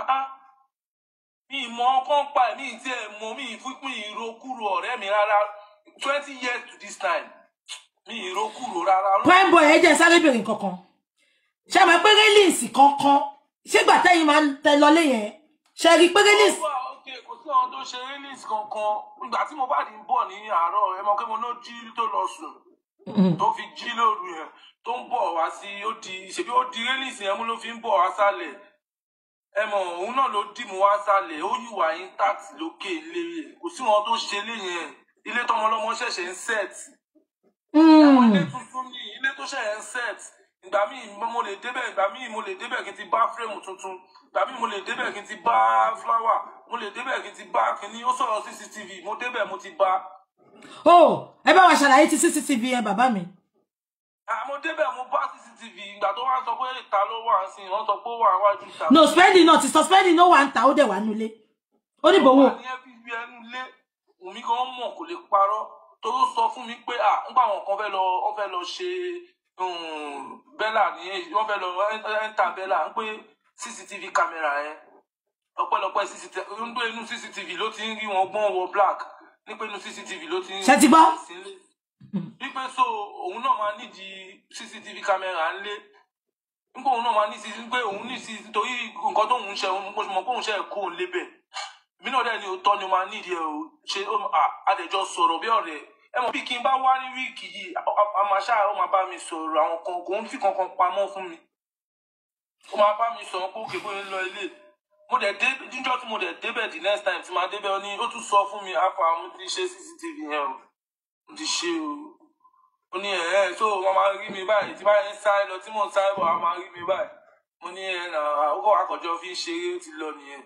mi mọ kan pa mi tí ẹ mọ̀ mi fún ìrokúrò ọ̀rẹ́ mi rárá 20 years to this time mi ìrokúrò rárá. Prime boy ẹ jẹ́ sáré bèrè kankan ṣé mọ̀ pé release kankan ṣé gbà tẹ́yìn máa ń tẹ lọlé yẹn ṣé rí pé release. Okay, kò sí àwọn tó ṣe release kankan ìgbà tí mo bá di ń bọ̀ ní àárọ̀ ẹ mọ̀ pé mo ló jí tó lọ sùn tó fi jí lóru yẹn tó ń bọ̀ wá sí ó di ṣebí ó di release yẹn mú ló fi ń bọ̀ wá sálẹ̀ ẹ mọ̀ òun náà ló dì mú wá sálẹ̀ ó yíwà intact lókè ilé kò sí wọn tó ṣe lé yẹn ilé tọmọlọmọ ṣẹ̀ṣẹ̀ ń set ẹ̀wọ̀n ilé tuntun ní ilé tó ṣẹ̀ṣẹ̀ ń set ìgbà míì mo lè débẹ̀ ìgbà míì mo lè débẹ̀ kí n ti bá frame tuntun ìgbà míì mo lè débẹ̀ kí n ti bá flower mo lè débẹ̀ kí n ti bá kíní ó sọ̀rọ̀ CCTV mo débẹ̀ mo ti bá. ẹ bá wa ṣàlàyé ti CCTV yẹn bàbá mi. Mo débẹ̀ mo bá CCTV ìgbà tó wá sọ pé ìta ló wà sí wọ́n sọ pé ó wà wájú ìta. no spending náà ti sọ spending náà wà ń ta ó dẹ̀ wà nulẹ̀ ó ní bòwò. ní ẹbí bí ẹnu lé òmí gan mọ̀ kò lè parọ́ tó sọ fún mi pé nígbà àwọn kan fẹ́ lọ ṣe bẹ́là ní wọ́n fẹ́ lọ ẹ́ńtà bẹ́là ń pé CCTV camera yẹn ọpẹ́lọpẹ́ CCTV ń gbé inú CCTV ló ti ń rí wọn gbọ́n wọ black nípa inú CCTV ló ti ń rí ṣe ti gbọ́. wípé so òun náà máa nídìí CCTV camera ńlé nípa òun náà máa ní sí pé òun ní sí torí nǹkan tó ń ṣe mo mọ̀ pé òun ṣe kó òun lébẹ̀ mí náà dẹ̀ ni òótọ́ ni ó máa nídìí ẹ̀ o ṣe àdẹ̀jọ sọ̀rọ̀ bí ọ̀rẹ́ ẹ mọ̀ bí kí n bá wá ní wíìkì yìí àmàṣà ó máa bá mi sọ̀rọ̀ àwọn kan kò ń fi kankan pamọ́ fún mi ó máa bá mi sọ̀rọ̀ pé òkè bóyá ń lọ ilé mo dẹ̀ dé jíjọ́ tí mo dẹ̀ débẹ̀ the next time tí máa débẹ̀ ó tún sọ fún mi àfà mo ti ṣe CCTV yẹn o mo ti ṣe o ó ní so wọ́n máa rí mi báyìí tí báyìí ń sáré lọ tí mò ń sáré bọ̀ wọ́n máa rí mi báyìí mo ní àkókò àkọ́jọ́ fi ń ṣeré ó ti lọ nìyẹn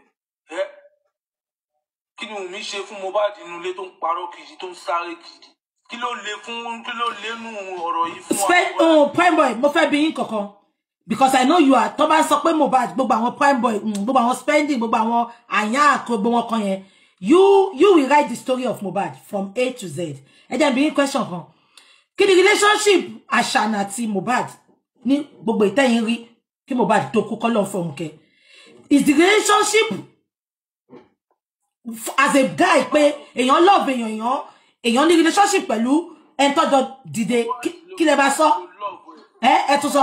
kí ni òun mi ṣe fún Mohbad nínú ilé tó ń parọ́ kìí tó ń sáré kìí kí ló lè nú ọ̀rọ̀ yìí fún wa. Prime boy mo fẹ́ bi yín kankan because I know you are tó bá sọ pé Mohbad gbogbo àwọn Prime boy gbogbo àwọn spending gbogbo àwọn àyàn gbogbo wọn kan yẹn you will write the story of Mohbad from A to Z ẹ jẹ́ bi yín question kan kí ni relationship Àṣànà àti Mohbad ní gbogbo ìtẹ́yìn rí kí Mohbad tó kú kọ́ lọ́n fọ̀hún kẹ́ is the relationship as a guy pé èèyàn love èèyàn ní relationship pẹ̀lú ẹni tọ́jọ́ dìde kí lẹ bá sọ ẹ tún sọ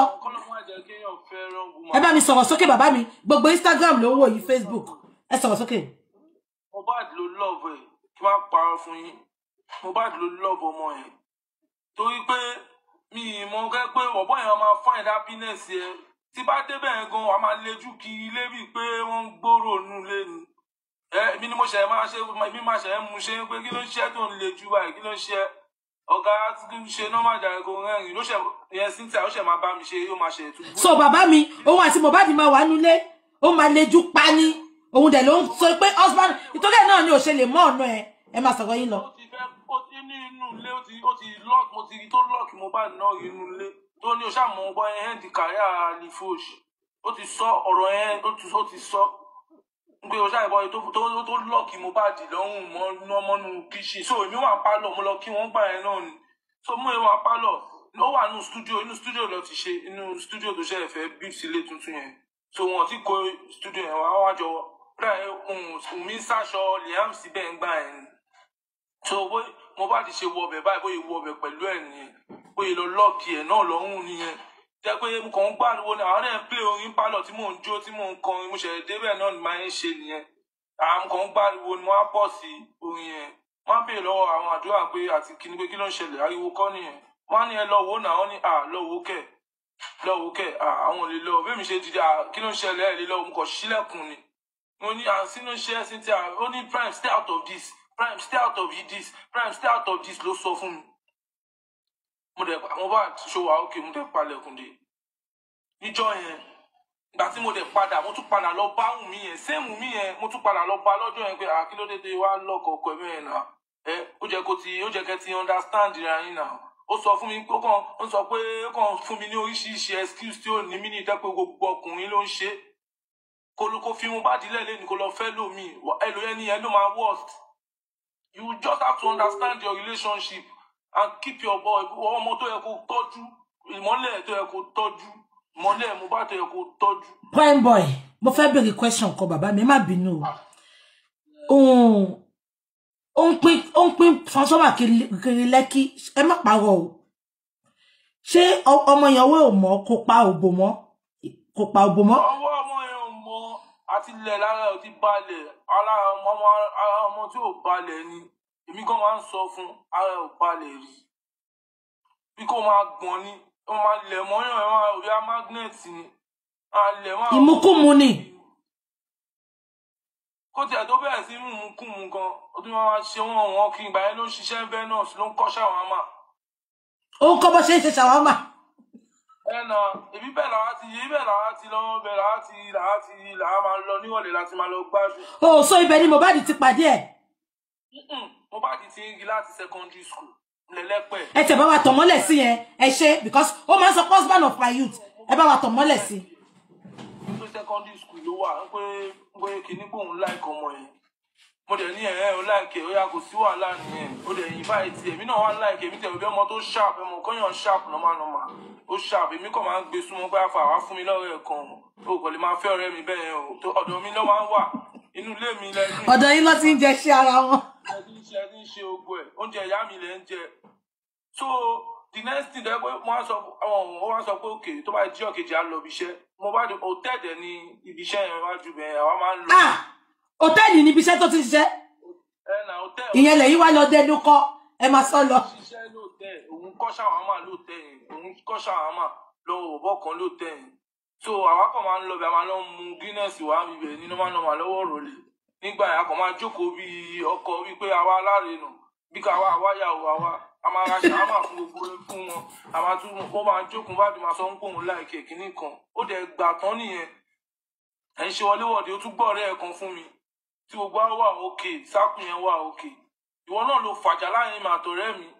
ẹ bá mi sọ̀rọ̀ sókè bàbá mi gbogbo Instagram ló wò yìí Facebook ẹ sọ̀rọ̀ sókè. Mohbad ló love ẹ kí wọ́n parọ́ fún yín Mohbad ló love ọmọ yẹn torí pé mi mọ̀ gẹ́ pé ọ̀bọ̀n yẹn máa find happiness yẹn tí bá débẹ̀ gan wàá máa lejú kiri lébi pé wọ́n ń gbòòrò nù lẹ́nu èmi ni mo ṣe máa ṣe èmi máa ṣe mú ṣe pé kí ló ń ṣe tó ń le jù báyìí kí ló ń ṣe ọ̀gá tí ń ṣe normal jàre kò rẹ́rìn ló ṣe yẹn Cynthia ó ṣe máa bá mi ṣe yóò máa ṣe ètò. so bàbá mi òun àti Mohbad máa wà nulẹ̀ ó máa lejú pa ní òun dẹ̀ ló ń sọ pé husband ìtọ́jú ẹ̀ náà ni ò ṣe lè mọ́ ọ̀nà ẹ máa sọ̀rọ̀ yín lọ. ó ti ní inú ilé ó ti lock mo ti rí tó lock Mohbad náà rí inú ilé tó ní o ṣàmọ̀ ọgbọ́n ẹ̀ di kàríà Lifosh ó ti sọ ọ̀rọ̀ ẹ̀ ó ti sọ pé o ṣàìbọ̀ tó lọ́ọ̀kì Mohbad lọ́hùn mọ́nú kíṣì so èmi wà pálọ̀ mo lọ kí wọ́n gbà ẹ̀ náà ni so mú ìwà pálọ̀ ó wà inú studio lọ ti ṣe inú studio tó ṣe ẹ̀fẹ́ bí sílé tuntun yẹn so wọn ti kó studio yẹn wá wájọ rẹ̀ mi sáṣọ Liam síbẹ̀ ń gbà ẹ̀ ni so Mohbad ṣe wọ ọbẹ̀ báyìí bóyá wọ ọbẹ̀ pẹ̀lú ẹ̀ nìyẹn bóyá lọ lọ́ọ̀kì ẹ̀ náà lọ́hùn nìyẹn jẹ́ pé mo kàn ń gbàdúró ní àwọn ẹ̀ ń play orin pálọ̀ tí mò ń jó tí mò ń kọrin mo ṣẹ̀lẹ̀ débẹ̀ náà ni máa ń ṣe nìyẹn àwọn kan ń gbàdúró ni wọ́n á pọ̀ sí orin yẹn wọ́n á béèrè lọ́wọ́ àwọn àdúrà pé àti kíni pé kí ló ń ṣẹlẹ̀ ariwo kọ́ nìyẹn wọ́n á ní ẹ lọ wò náà wọ́n ní lọ́wọ́ kẹ̀ àwọn ò lè lọ bẹ́ẹ̀ mi ṣe dìde kí ló ń ṣẹlẹ̀ ẹ̀ lè lọ mo kàn sílẹ̀kùn ni mo ní sínú iṣẹ́ Cynthia ó ní Prime stay out of this Prime stay out of this Prime stay out of this ló sọ fún mi mo dẹ̀ àwọn bá ṣòwò àókè mo dẹ̀ palẹ̀kùn dé níjọ́ yẹn ìgbà tí mo dẹ̀ padà mo tún padà lọ bá Wùmí yẹn sẹ́ẹ̀mù mi yẹn mo tún padà lọ bá lọ́jọ́ yẹn pé kí ló dédé wá lọ́kọ̀ọ̀kọ̀ ẹ̀mí yẹn náà ó jẹ́ kẹ́ ti understand ra yín náà ó sọ fún mi ó sọ pé ó kàn fún mi ní oríṣiríṣi excuse tí ó ní mí ní ìdẹ́ pé gbogbo ọkùnrin ló ń ṣe kó fi Mohbad lẹ́lẹ́ ní kó lọ fẹ́ lómi ẹlòyẹn ni yẹn ló máa worst you just have to understand your relationship and keep your boy ọmọ tó yẹ kó tọ́jú ìmọ́lẹ̀ tó yẹ kó tọ́jú Mọ́lẹ̀ mo bá tó yẹ kó tọ́jú. Prime boy, mo fẹ́ béèrè question kan bàbá mi má bínú. On pín transformer kiri Lẹ́kì, ẹ má parọ́ o. Ṣé ọmọ ìyàwó ò mọ̀ kó pa òbò mọ́? Kó pa òbò mọ́? Ọwọ́ ọmọ yẹn ò mọ̀ àti ilẹ̀ lára ò ti balẹ̀. Ara ọmọ tí ò balẹ̀ ni. Èmi kan máa ń sọ fún ara ò balẹ̀ rí. Bí kò máa gbọ̀n ni, ó máa lẹ̀ mọ́yàn ẹ̀ máa rí magnet ni. Ìmúkùmù ni. Kó tiẹ̀ tó bẹ̀rẹ̀ sí mú gan, ó tún máa ṣe wọ́n kí ìgbà yẹn ló ń ṣiṣẹ́ Venus ló ń kọ́ ṣàwámà. Ó ń kọ́ bó ṣe ń ṣe ṣàwámà. Ẹnà èbí bẹ́ẹ̀ làwa ti lọ́wọ́ bẹ́ẹ̀ làwa máa lọ níwọ̀lẹ̀ láti máa lọ gbádùn. Ó sọ ibẹ̀ ni Mohbad ti pàdé ẹ̀. Mohbad ti ń rí láti secondary school lẹ́lẹ́pẹ̀. Ẹ tẹ̀ bá wa tọ̀ mọ́lẹ̀ sí yẹn ẹ ṣe because ó máa ń sọ husband of my youth ẹ bá wa tọ̀ mọ́lẹ̀ sí. Ní secondary school ló wà pé kìíní gbóhùn láìkọ ọmọ yẹn. Mo dẹ̀ ní ó láìkẹ́ ó yà kò sí wàhálà nìyẹn. Ó dẹ̀ invite èmi náà wá láìkẹ́ èmi tẹ̀ òbí ọmọ tó sharp ẹmọ kọ́yàn sharp normal. Ó sharp èmi kàn máa ń gbé súnmọ́ pé àfà wá fún mi lọ́rẹ́ kan. Ó kò lè máa fẹ́ ọ̀rẹ́ mi bẹ́ẹ̀ yẹn o. Ọ̀dọ̀ mi ló máa ń wà. Inú ilé mi lẹ́nu. Ọ̀dọ̀ yín ló ti ń jẹ sí ara wọn. Ẹ ti ń ṣe ogun ẹ̀. Oúnjẹ ìyá mi lẹ́ ń jẹ. So the next thing that wọ́n wá sọ pé okay tó bá jí ọ̀kejì á lọ ibi iṣẹ́. Mo bá di hòtẹ́ẹ̀lì ní ibi iṣẹ́ yẹn wájú bẹ́ẹ̀ àwa máa ń lọ. Hòtẹ́ẹ̀lì ní ibi iṣẹ́ tó ti ṣiṣẹ́. Hòtẹ́ẹ̀lì. Ìyẹn lẹ́yìn wá lọ dẹnu kọ́ ẹ máa sọ lọ. Ṣiṣẹ́ lóòtẹ́ẹ̀lì òun kọ́ ṣàwámà lóòtẹ́ẹ̀lì òun kọ́ ṣàwámà lọ́wọ́ bọ̀bọ̀ kan lóòtẹ́ẹ̀lì. So àwa kàn máa ń lọ bí a máa lọ mu Guinness wá bíbẹ̀ ní normal lọ́wọ́ rọ̀lẹ́. Nígbà yẹn a kàn máa jókòó bí ọkọ wípé àwa alárinà bí káwa àwáyàwó àwa. A máa ra ṣàwámà fún gbogbo fún wọn. A máa tún wọ́n máa jókòó bá di máa sọ ń pòun láìkẹ́ kínní kan. Ó dẹ̀ gbà tán nìyẹn. Ẹ̀ ń ṣe wọléwọ̀de ó tún gbọ́ ọ̀rẹ́ ẹ̀ kan fún mi. Tí gbogbo á wà òkè sáàkù yẹn wà òkè. Ìwọ náà ló fàjà láàrin mi àtọ̀rẹ́ mi.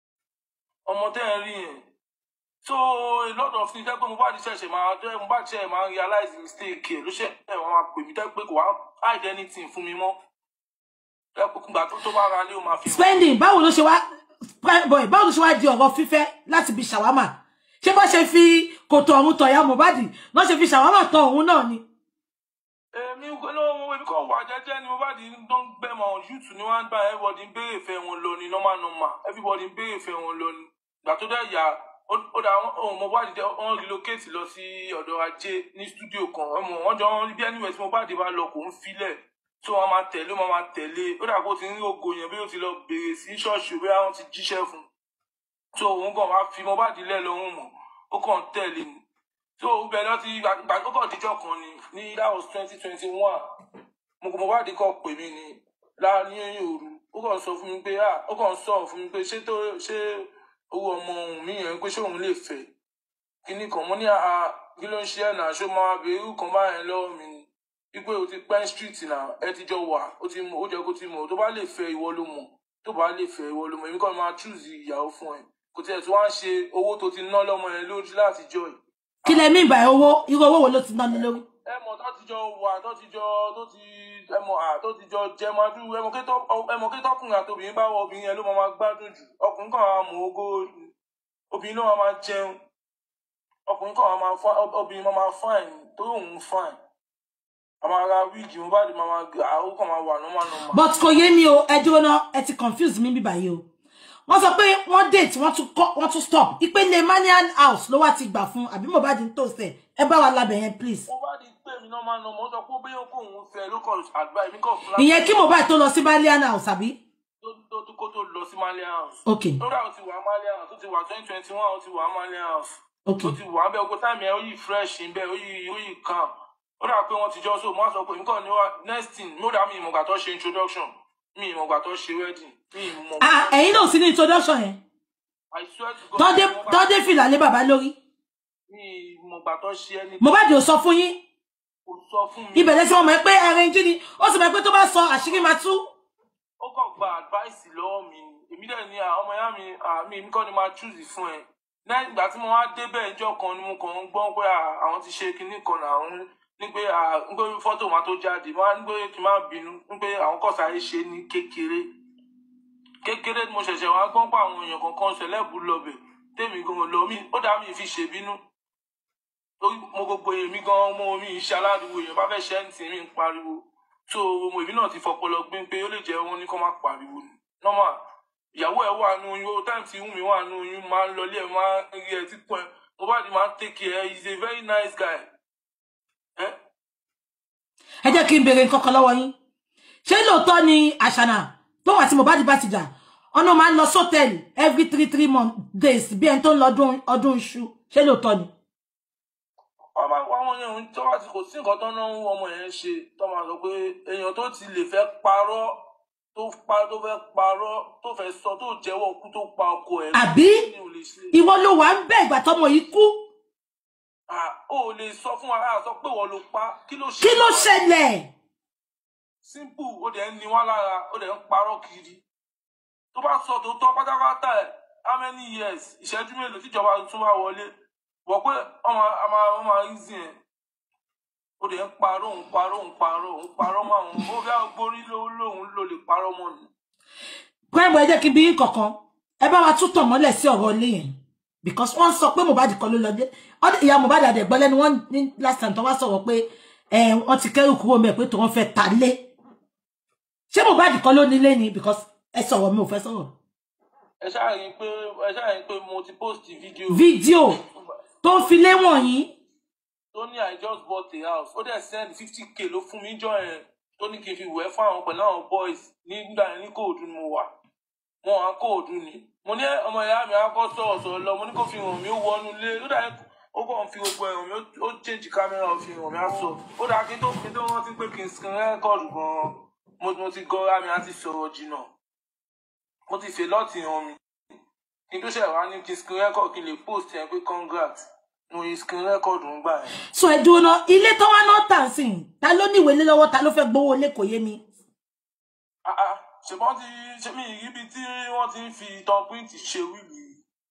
Ọmọ tẹ́ ẹ rí yẹn. So a lot of things tẹ́ pé mo bá ti ṣẹ̀ṣẹ̀ máa realize mistake ẹ̀ ló ṣe ẹ̀ wọ́n máa pè mí tẹ́ pé kò wá hide anything fún mi mọ́. Tẹ́ pé kúgbà tó bá ra lé o máa fi. Spending báwo ló ṣe wá Prime boy báwo ló ṣe wá di ọ̀rọ̀ fífẹ́ láti bí ṣàwámà? Ṣé bá ṣe fi kòtò ọ̀run tọ̀ ya Mohbad náà ṣe fi ṣàwámà tọ̀ òun náà ni? Èmi kò wà jẹ́jẹ́ ni Mohbad ń gbẹ́mọ̀ YouTube ni wọ́n ń bá everybody ń béèrè ìfẹ́ wọn lọ ni normal everybody ń béèrè ìfẹ́ wọn lọ ni. Ìgbà tó dẹ̀ yà ó dà Mohbad wọ́n relocate lọ sí ọ̀dọ̀ Ajé ní studio kan wọ́n jọ bí anywhere tí Mohbad bá lọ kò ń filẹ̀. So wọ́n máa tẹ̀lé ó dà kó ti ní ògo yẹn bí ó ti lọ bèrè sí ṣọ́ọ̀ṣì bí wọ́n ti jíṣẹ́ fún. So òun kàn wá fi Mohbad lẹ̀ lọ́hùn mọ̀ ó kàn tẹ̀lé ni. So bẹ́ẹ̀ lọ ti ìgbà tó kàn díjọ́ kan ní that was 2021 Mohbad kàn pè mí ní láàrin òru ó kàn sọ fún mi pé ṣé owó ọmọ òun mi yẹn pé ṣé òun lè fẹ́ kíní kan mo ní kí ló ń ṣe ẹ̀ náà ṣó máa bèrè irú kan báyẹn lọ́wọ́ mi ni. Ipe o ti pẹ́ street náà ẹ ti jọ wà ó jẹ́ kó ti mọ̀ tó bá lè fẹ́ ìwọ ló mọ̀ tó bá lè fẹ́ ìwọ ló mọ̀ èmi kàn máa choose ìyàwó fún ẹ kò tiẹ̀ tí wọ́n á ṣe owó tó ti ná lọ́mọ yẹn lójú láti jọ ẹ̀. Kí lẹ mean by owó irú owó wo ló ti ná ní lórí? Ẹ mọ̀ tó ti jọ wà tó ti jọ jẹ máa dúró ẹ mọ̀ kí tọkùnrin àti obìnrin bá wọ obìnrin yẹn ló máa gbádùn jù ọkùnrin kan máa mú ogó obìnrin náà máa jẹun ọkùnrin kan obìnrin máa fine tó òun fine. Amara wíìgì mo bá di mama ó kàn máa wà normal. But kò yé mi o ẹ dúró náà ẹ ti confuse mi bí báyìí o. Wọ́n sọ pé wọ́n date wọ́n tún stop. Ipe Lemanian house ló wá ti gbà fún àbí Mohbad ń tó ṣe. Ẹ bá wa lábẹ́ yẹn please. Mohbad pè mí normal mo sọ pé bóyá kò ń fẹ́ ló kàn advice mi kàn fún. Ìyẹn kí Mohbad tó lọ sí Malian house àbí? Kó tó lọ sí Malian house. Okay. Lórí àwọn ti wà Malian house ó ti wà 2021 ó ti wà Malian house. Okay. Ó ti wà bẹ́ẹ̀ ọgbọ́n táìmì ẹ̀ ó yí fresh ń bẹ́ẹ̀ ó yí calm. Ó dà pé wọ́n ti jọ so wọ́n sọ pé nǹkan ní wá next thing mo dà mí ìmọ̀gbà tó ṣe introduction mi ìmọ̀gbà tó ṣe wedding mi ìmọ̀. Ẹ̀yin náà sí ní introduction yẹn. I swear to God. Tọ́dé fìlà lé bàbá lórí. Mi ìmọ̀gbà tó ṣe ẹni. Mohbad ò sọ fún yín. Kò sọ fún mi. Ibẹ̀ lẹ́sìn wọn mọ̀ pé arrange ni ó sì mọ̀ pé tó bá sọ àṣírí máa tú. Ó kàn gba advice lọ́wọ́ mi èmi dẹ̀ ní ọmọ ìyá mi èmi kọ́ ni máa choose fún ẹ. Lẹ́yìn ìgbà tí mo wá débẹ̀ ìjọ kan ni mo kàn ń gbọ́ pé àwọn ti ṣe kinní kan àwọn ní pé fọ́tò máa tó jáde máa ń gbé kí n má bínú ní pé àwọn kọ̀sáyé ṣe ní kékeré mo ṣẹ̀ṣẹ̀ wá gbọ́n pa àwọn èèyàn kankan ṣẹlẹ́bù lọ́bẹ̀ tèmi gan lọ mí ó dá mi fi ṣèbínú mo gbogbo èmi gan mo mi iṣẹ́ aládùúgbò èèyàn bá fẹ́ ṣe ẹ̀ǹtì mi ń pariwo so mo èmi náà ti fọpọlọ gbé pé ó lè jẹ́ wọn ní kó má pariwo ni normal ìyàwó ẹ̀ wà nù oyún ó táìmù tí Wùnmí wà nù oyún máa ń lọlé ẹ̀ máa ń rí ẹ̀ tí pọ̀ ẹ̀ Mohbad máa ń take care he is a very nice guy. ẹ jẹ́ kí n béèrè nǹkan kan lọ́wọ́ yín ṣé lóòótọ́ ni Àṣànà tó wà tí Mohbad bá ti jà ọ̀nà máa ń lọ sọ́tẹ̀lì every 3 months days bí ẹni tó ń lọ ọdún iṣu ṣé lóòótọ́ ni. ọmọ àwọn yẹn tó wá ti kò sí nǹkan tó ń náwó ọmọ yẹn ṣe tó máa sọ pé èèyàn tó ti lè fẹ́ parọ́ tó fẹ́ parọ́ tó fẹ́ sọ tó jẹ́wọ́ kú tó pa ọkọ ẹ̀. àbí ìwọ ló wà ń bẹ ìgbà tọmọ yìí kú. ó lè sọ fún wa sọ pé wọ́n ló pa kí ló ṣẹlẹ̀. simple ó dẹ̀ ń ni wá lára ó dẹ̀ ń parọ́ kiri tó bá sọ tó tọ́ pátápátá ẹ̀ how many years ìṣẹ́jú mélòó tíjọba tún wá wọlé wọ̀ pé ọmọ ìzìn ẹ̀ ó dẹ̀ ń parọ́ mọ́ àwọn ó fẹ́ gbórí lóhun ló lè parọ́ mọ́ ni. pẹ́ẹ́bù ẹ jẹ́ kí bí kankan ẹ bá wa tún tàn mọ́lẹ̀ sí ọ̀rọ̀ ilé yẹn because wọ́n sọ pé Mohbad kan ló lọ dé ìyá Mohbad àdẹ̀gbọ́ lẹ́nu wọ́n ní last time tó wá sọ̀rọ̀ pé wọ́n ti kẹ́rù kúrò mẹ́ pé tó wọ́n fẹ́ ta lé ṣé Mohbad kan ló nílé ni because ẹ sọ̀rọ̀ mi ò fẹ́ sọ̀rọ̀. ẹ ṣáà rí pé mo ti post fídíò tó ń fi lé wọ̀nyí. tó ní I just bought a house ó dẹ̀ send 50k ló fún mi jọ ẹ̀ tó ní kí n fi wẹ̀ fún àwọn pẹ̀lú àwọn boys nígbà yẹn ní Kòòdú ni mo wà wọn à Kòòdú ni mo ní ọmọ ìyá mi akọ sọ̀rọ̀ lọ mo ní kó fi hàn mí ó wọnú ilé ó dà ó kàn fi gbogbo ẹ̀hàn mi ó change camera ó fi hàn mí á sọ ó dà kí tó wọ́n ti pé kí n screen record gan-an mo ti gọ́ra mi á ti sọ̀rọ̀ jìnnà mo ti fè lọ́ọ̀tì hàn mi kí n tó ṣe wá ní kí screen record kí n lè post yẹn pé congrats mo yí screen record ń gbà yẹn. so ẹ dúró náà ilé tó wá náà tà sí ta ló níwèé lé lọ́wọ́ ta ló fẹ́ gbowó lé kò yé mi. ṣùgbọ́n ṣe mí ibi tí wọ́n ti ń fi ìtàn print ṣe wíìlì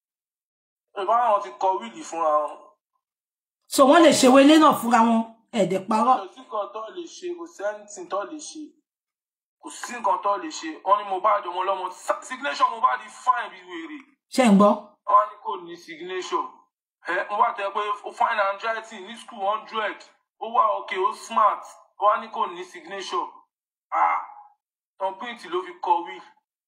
ìbára wọn ti kọ wíìlì fúnra wọn. so wọ́n lè ṣèwé ilé náà fúnra wọn ẹ̀ẹ́dẹ̀ parọ́. kò sí nǹkan tó lè ṣe kò sí anything tó lè ṣe kò sí nǹkan tó lè ṣe wọ́n ní Mohbad ọmọ ọlọ́mọ signature Mohbad fine bí wèrè. ṣé ń gbọ́. wọ́n ní kò ní signature Mohbad tẹ pé fine handwriting ní school 100 ó wà òkè ó smart wọ́n ní kò ní signature tán print ló fi kọ wí.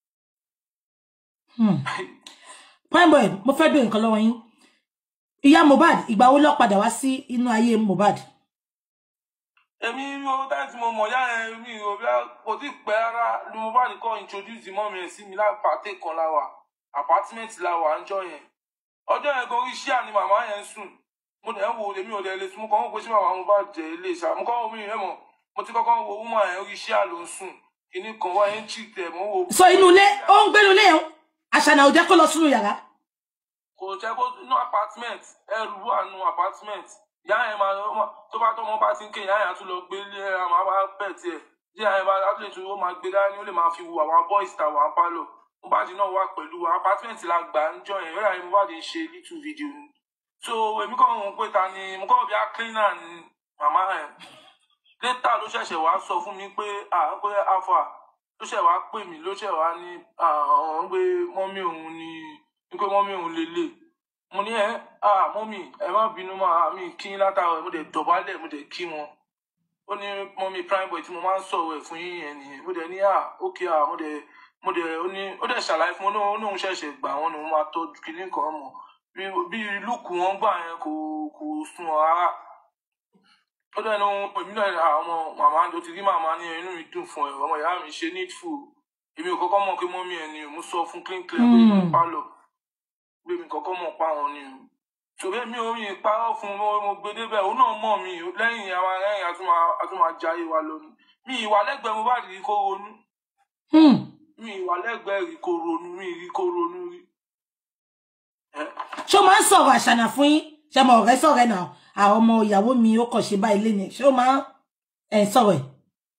Prime boy mo fẹ́ bèèrè nǹkan lọ́wọ́ yín ìyá Mohbad ìgbà wo ló padà wá sí inú ayé Mohbad. èmi ó dájú tí mo mọ̀ yá ẹ̀ mi ò bí kò tí pẹ́ rárá ni Mohbad kọ́ introduce mọ́mi ẹ̀ sí mi lápàtẹ́ kan láwà apartment láwà ń jọ yẹn ọjọ́ yẹn gan orí ṣíà ni màmá yẹn sùn mo dẹ̀ ń wo èmi ò dẹ̀ lè sùn mo kàn ń wo pé ṣé màmá Mohbad jẹ́ ilé ìṣà mo kàn ń wo mi yẹn mọ̀ mo ti kọ́kọ́ wo woman yẹn orí ṣíà ló ń sùn kìíní kan wáyé ń cheat ẹ̀ mo wo. so inú ilé ó ń gbénu ilé yẹn Àṣànà ò jẹ́ kó lọ sínú yàrá. kò jẹ́ kó inú apartment ẹrù wà nù apartment ìyá yẹn máa tó bá tọ́ ọmọ bá ti ń ké ìyá yẹn á tún lọ gbé ilé ẹ̀ máa bá pẹ̀ tiẹ̀ ìyá yẹn bá lè tún ó máa gbé dání ó lè máa fi wo àwọn boys ta wà ń pálọ̀ Mohbad náà wà pẹ̀lú apartment la gbà ń jọ yẹn rẹ́rà Mohbad ń ṣe little video ni so èmi kàn ń pè ta ni mo kàn bí a cleaner ni màmá yẹn later ló ṣẹ̀ṣẹ̀ wá sọ fún mi pé pé alpha ló ṣẹ̀ wá pè mí ló ṣẹ̀ wá ní àwọn pé mọ́mí òun ni pé mọ́mí òun lélẹ̀ mo ní mọ́mí ẹ má bínú máa mi kí n látàwọn mo dẹ̀ dọ̀bálẹ̀ mo dẹ̀ kí wọn ó ní mọ́mí prime boy tí mo máa ń sọ̀rọ̀ ẹ̀ fún yín yẹn nìyẹn mo dẹ̀ ní okay mo dẹ̀ ó dẹ̀ ṣàlàyé fún wọn ní òun ṣẹ̀ṣẹ̀ gbà wọn ni mo máa tọ́jú kinní kan mọ̀ bí lùkù wọn gbà yẹn kò sùn rárá ó dẹ̀ ní èmi náà àwọn màmá ló ti rí màmá ní inú mi dùn fún ẹ ọmọ ìyá mi ṣe needful èmi ò kọ́kọ́ mọ̀ pé mọ́mí ẹ̀ ni mo sọ fún clean pé mo pálọ̀ pé mi kọ́kọ́ mọ̀ pa wọn ni o ṣòbẹ́ mi ò rìn parọ́ fún mo gbé débẹ̀ òun náà mọ̀ mi lẹ́yìn àwọn arẹ́rìn àtún máa jayé wa lọ ni mi ìwà lẹ́gbẹ̀ẹ́ mo bá rí kó ronú mi ìwà lẹ́gbẹ̀ẹ́ rí kó ronú mi rí kó ronú rí. ṣé o máa ń sọ̀rọ̀ Àṣànà fún yín ṣe mọ̀ ọ̀rẹ́ sọ̀rẹ́ náà àwọn ọmọ ìyàwó mi ó kàn ṣe báyìí lé ní ṣé o máa ń sọ̀rọ̀ ẹ̀.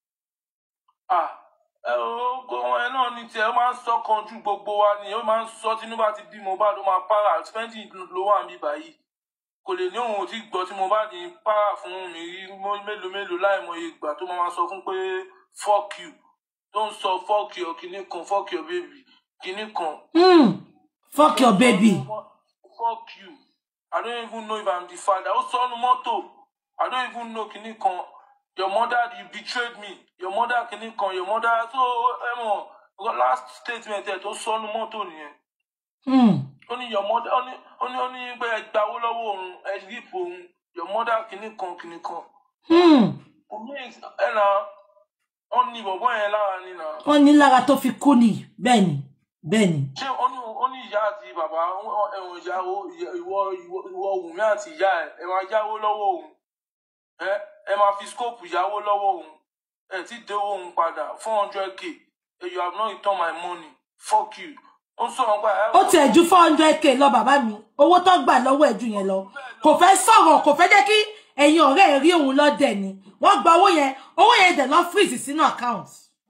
ọmọ ẹ náà ní tiẹ̀ ó máa ń sọ kan ju gbogbo wa ni ó máa ń sọ Tinubu ti bí Mohbad ó máa para spending ló wà níbí báyìí kò lè ní òun ò tí gbọ́ tí Mohbad ń para fún mi rí mélòó láìmọye ìgbà tó máa sọ fún pé fuck you tó ń sọ fuck your kinní kan fuck your baby kinní kan. Fuck your baby. Fuck you I don't even know if I'm the father. Ó sọ nu mọ́tò. I don't even know kini kan. Your mother, you betrayed me. Your mother kini kan. Your mother. So, last statement ẹ̀ tó sọ nu mọ́tò nìyẹn. Only your mother. Only pé ẹ gbàwó lọ́wọ́ òun. Ẹ rí ipò òun. Your mother kini kan. Ẹ na. Ó ní bọ̀bọ́ yẹn lára ni na. Ó ní lára tó fi kú ni. Bẹ́ẹ̀ni. Ṣé ó ní ìyá àti bàbá ẹ̀wọ̀n ìyàwó ìwọ Wùmí àti ìyá ẹ̀ máa yáwó lọ́wọ́ òun. Ẹ máa fi scope yáwó lọ́wọ́ òun. Ẹ ti dé òun padà 400k. You have not returned my money. Fuck you. Ó sọ̀rọ̀ pa. Ó ti ẹ̀ ju 400k lọ bàbá mi. Owó tó gbà lọ́wọ́ ẹ̀ jù yẹn lọ. Kò fẹ́ sọ̀rọ̀, kò fẹ́ jẹ́ kí ẹ̀yin ọ̀rẹ́ ẹ̀ rí òun lọ́dẹ̀ ni. Wọ́n gba owó yẹn dẹ̀ lọ freeze sínú account.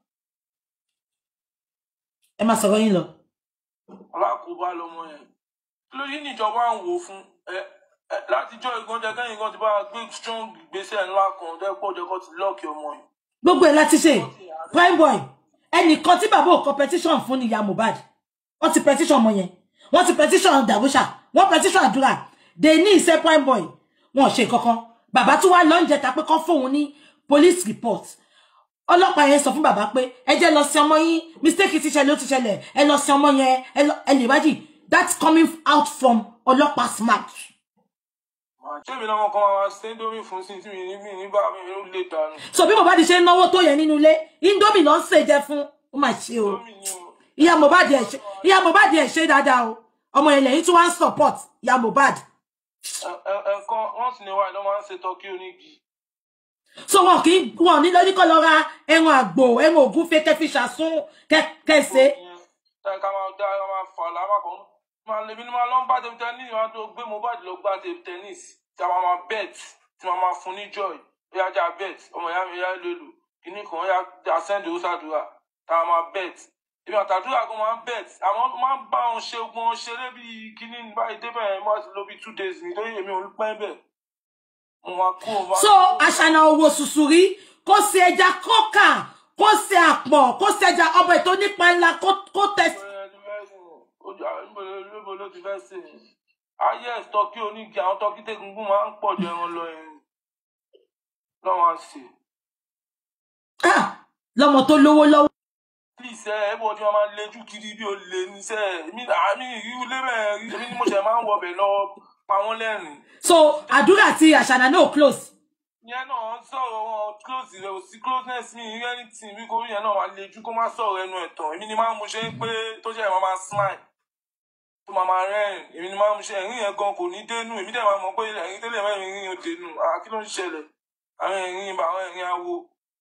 Ẹ máa sọ̀rọ̀ yín lọ. Alákòóbá lọmọ yẹn. Lóyún níjọba ń wò fún látijọ́ ìgbọ́njẹ kẹ́yìn kan ti bá gbé strong ìgbésẹ̀ ńlá kan dẹ́pọ̀ jẹ́kọ́ ti lọ́ọ̀kì ọmọ yìí. Gbogbo ẹ̀ láti ṣe prime boy ẹnìkan tí bàbá ò competition fún ni ìyá Mohbad. Wọ́n ti petition ọmọ yẹn. Wọ́n ti petition Darusha. Wọ́n petition Àdúrà. They need say prime boy. Wọ́n ṣe kankan. Bàbá tún wá lọ́njẹ ta pé kán fóun ní police report. Ọlọ́pàá yẹn sọ fún bàbá pé ẹ jẹ́ lọ sí ọmọ yín, mistake ti ṣẹlẹ̀ ó ti ṣẹlẹ̀, ẹ lọ sí ọmọ yẹn, ẹ lè wájì. That's coming out from ọlọ́pàá smart. Ṣé mi náà kan máa ṣe Indomie fún sí tí mi nígbà mi ló lè dànù. So bí Mohbad ṣe náwó tó yẹn nínú ilé, Indomie ló ń ṣe jẹ fún, ó mà ṣe o. Ìyá Mohbad ẹ̀ ṣe dáadáa o. Ọmọ yẹn lẹ́yìn tí wọ́n support ìyá Mohbad. Ẹ̀kan wọ́n sì ní wáyé ló máa ń ṣe tọ́kí onígi. So wọn ní lórí kọ́ lọ ra ẹran àgbò, ẹran ògúnfe kẹfí ṣàsún kẹsẹ̀. Ká máa fà lábà kan. Máa lè bí ní máa lọ ń bá table tennis wá tó gbé Mohbad lọ gbá table tennis. Tí a máa bet, tí a máa fún ní joy. Ó yá já bet, ọmọ ìyá mi yá lòlù. Kìíní kan ó yá send owó sàdúrà. Tá a máa bet. Èmi àtàdúrà kan máa ń bet. Àwọn máa ń bá wọn ṣe ogun ṣeré bí kíní báyìí débẹ̀ ẹ̀ máa ti lò bí 2 days nítorí èmi ò ń pẹ́ bẹ̀. So Àṣànà owó sùsùrí kó ṣe ẹja kọ́kà kó ṣe àpọ̀ kó ṣe ẹja ọbẹ̀ tó nípa ńlá kó tẹ̀sí. Lóbo ló ti fẹ́ ṣe. Ayé tọ́kí onígi àwọn tọ́kí tẹ́gungun máa ń pọ̀ jù ẹran lọ ẹ̀rìn. Lọ́wọ́ á ṣe. Lọ́mọ tó lówó lọ́wọ́. Please ẹ̀bọ̀ tí wọ́n máa lejú kiri bí o lè ní sẹ́ èmi ìrú lébẹ̀ rí èmi ni mo ṣẹ̀ máa ń wọbẹ̀ lọ pa wọ́n lẹ́rìn. So Àdúrà àti Àṣànà náà close. Yẹn náà sọ̀rọ̀ wọn close rẹ̀ ò sí closeness mi rí anything bí kò yẹn náà wà lejú kó má sọ̀rọ̀ ẹnu ẹ̀tàn èmi ni máa ń mu ṣe pé tó ṣe máa máa smile tó máa máa rẹ́rìn èmi ni máa ń mu ṣe ẹ̀rín yẹn gan kò ní dénú èmi dẹ̀ máa mọ̀ pé ẹ̀rín tẹ́lẹ̀ mẹ́rin rí yẹn dénú kí ló ń ṣẹlẹ̀ àwọn ẹ̀rín awo.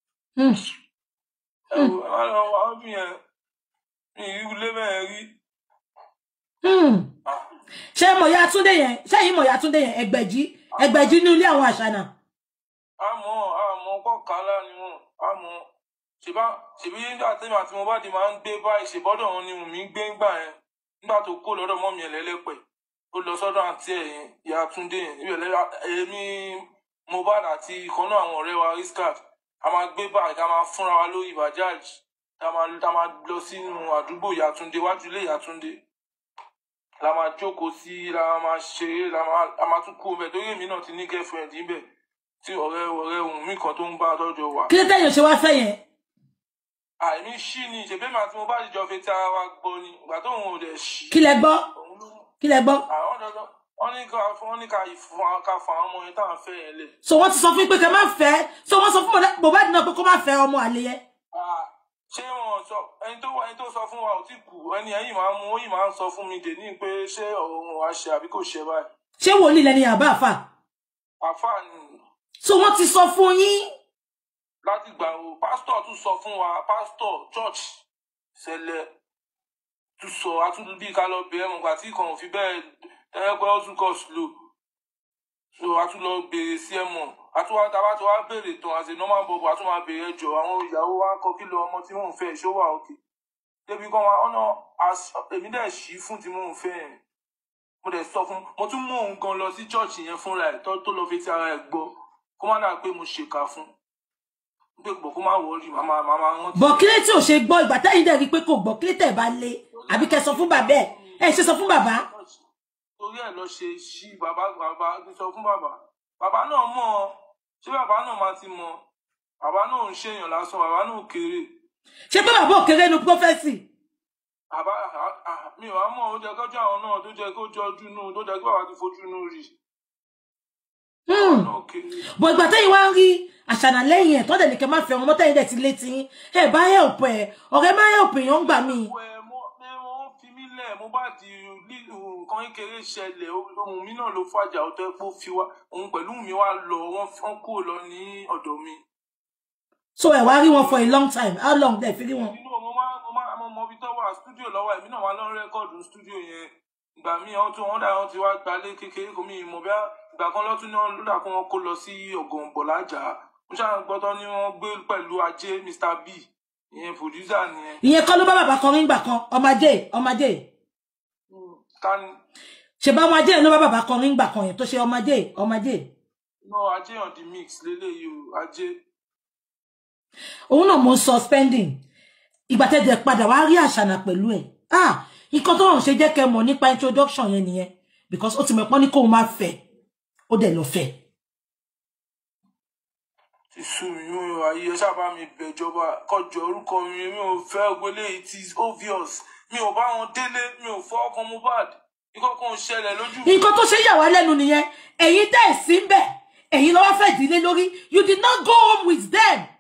Àwọn bí yẹn mi ìrú lébẹ̀ rí. Ṣé mọ̀yá Túndé yẹn Ẹgbẹ̀jí ní ilé àwọn Àṣànà. Àmọ́ kọ́kànlá ni wọ́n àmọ́ ṣèbí nígbà tí àti Mohbad máa ń gbé báyìí ṣèbọ́dọ̀ wọn ni Wùmí gbé ńgbà yẹn nígbà tó kó lọ́dọ̀ mọ́mí ẹ̀lẹ́lẹ́pẹ̀ ó lọ sọ́dọ̀ àǹtí ẹ̀yìn ìyá Túndé yẹn ibẹ̀ èmi Mohbad àti ìkànnà àwọn ọ̀rẹ́ wa Riskat a máa gbé báyìí ká máa fúnra wa lórí Bajaj tá máa lọ sínú àdúgbò ìyá Túndé wájú ilé ìyá Túndé la máa jókòó sí la máa ṣeré la máa tún kú ọbẹ̀ torí èmi náà ti ní girlfriend níbẹ̀ tí ọ̀rẹ́ Wùmí kan tó ń bá lọ́jọ́ wa. Kí ló tẹ̀yìn ṣe wá fẹ́ yẹn? Àìní ṣí ni ìṣèbí màá tí mo bá jọ fi ti ara wa gbọ́ ni ìgbà tó òun ò dẹ̀ ṣí. Kí lẹ gbọ́? Àwọn dandan wọ́n ní ká fún àwọn ọmọ yẹn táwọn fẹ́ yẹn lẹ̀. So wọ́n ti sọ fún pé kẹ́ má fẹ́ so wọ́n sọ fún Mohbad náà pé kó má fẹ́ ọmọ àlè yẹn. Ṣé wọn sọ ẹni tó sọ fún wa ò tí kú ẹni ẹ̀yìn máa ń sọ fún mi dè ní pé ṣé ọ̀rọ̀ wọn wá ṣe àbí kò ṣe báyìí. Ṣé wòlíì lẹni àbá àfà? Àfà ni. So wọ́n ti sọ fún yín. Láti gbà wo pásítọ̀ tún sọ fún wa pásítọ̀ church ṣẹlẹ̀ tún sọ àtúndú bí ká lọ bẹ̀rẹ̀ mọ̀gbà tí kan ò fi bẹ́ẹ̀ ẹgbẹ́ ó tún kọ̀ slow so àtún lọ bèrè sí ẹ̀mọ̀ àtúwá tàbá tó wá bèrè tán àti normal bob àtún máa bèrè ẹjọ́ àwọn ìyàwó wa kọ kí lọ ọmọ tí mò ń fẹ́ ṣó wà òkè débi kan wa ọ̀nà èmi dẹ̀ ṣí fún tí mò ń fẹ́ yẹn mo dẹ̀ sọ fún mo tún mú òun gan lọ sí church yẹn fúnra ẹ̀ tó lọ fi ti ara ẹ̀ gbọ́ kó má dà pé mo ṣèkà fún pé gbọ́ kó má wọrí màmá rántí. Bọ̀ kílé tí ò ṣe gbọ́ ìgbà táyìn dẹ̀ rí pé kò gbọ́ kílé tẹ̀ bá lé àbí kẹ́ sọ fún bàbá ẹ̀ ṣe sọ fún bàbá. Torí torí ẹ̀ lọ ṣe ṣí bàbá ti sọ fún bàbá náà mọ̀ ṣé bàbá náà máa ti mọ̀ bàbá náà ń ṣèyàn lásán bàbá náà kéré. ṣé pé bàbá ò kéré nu prophecy. bàbá mi ò wá mọ̀ ó jẹ́ kọjá àwọn náà tó jẹ́ kó jọjú nù tó jẹ́ kí bàbá ti fojú nù rí. bọ̀ ìgbà tẹ́yìn wá ń rí àṣànà lẹ́yìn ẹ̀ tọ́dẹ̀ ní kẹ́ máa fẹ́ ọmọ tẹ́yìn dẹ̀ ti létí ẹ̀ bá help ẹ̀ ọ̀rẹ́ máa help èèyàn ń gbà mí. mo fi mí lẹ̀ mo bá di nǹkan kékeré ṣẹlẹ̀ ohun mi náà ló fàjà ó tẹ́ pé ó fi wá òun pẹ̀lú mi wá lọ wọ́n kúrò lọ ní ọ̀dọ̀ mi. So ẹ wá rí wọn for a long time how long dẹ̀ fi rí wọn. mo mọ ibi tó wà studio lọ́wọ́ èmi náà wà lọ rẹ́kọ̀dù studio yẹn ìgbà míì wọ́n dà wọ́n ti wá gbalé kékeré kò mí ìmọ̀ bí ìgbà kan lọ́tún náà ló dà kó wọn kó lọ sí Ọ̀gànbọ̀ lájà mo ṣáà gbọ́dọ̀ ní wọ́n gbé pẹ̀lú Ajé Mr B ìyẹn producer nìyẹn. ìyẹn kọ́ ló bá bàbá kọrin gbà kan ọmọdé. Tani. ṣe bá ọmọdé ló bá bàbá kọrin gbà kan yẹn tó ṣe ọmọdé. no Ajé on the mix lélẹ́yìí o Ajé. òun náà mo sọ spending ìgbà tẹ́jẹ̀ padà wá rí àṣànà pẹ̀lú ẹ̀ nǹkan tó hàn ṣe jẹ́ kẹ́ mọ̀ nípa introduction yẹn nìyẹn because ó ti mọ̀ pọ́n ní kóun máa fẹ́ ó dẹ̀ lọ fẹ́. ti sú mi yóò ayé ẹ sábà mi bẹ̀jọba kọjọ orúkọ mi ò fẹ́ gbélé it is obvious mi ò bá wọn délé mi ò fọ́ ọkàn Mohbad nǹkan kan ṣẹlẹ̀ lójú. nǹkan tó ṣe yà wá lẹ́nu nìyẹn ẹ̀yin tẹ́ ẹ̀ sí ń bẹ̀ ẹ̀yin lọ́wọ́ fẹ́ dílé lórí you did not go home with them.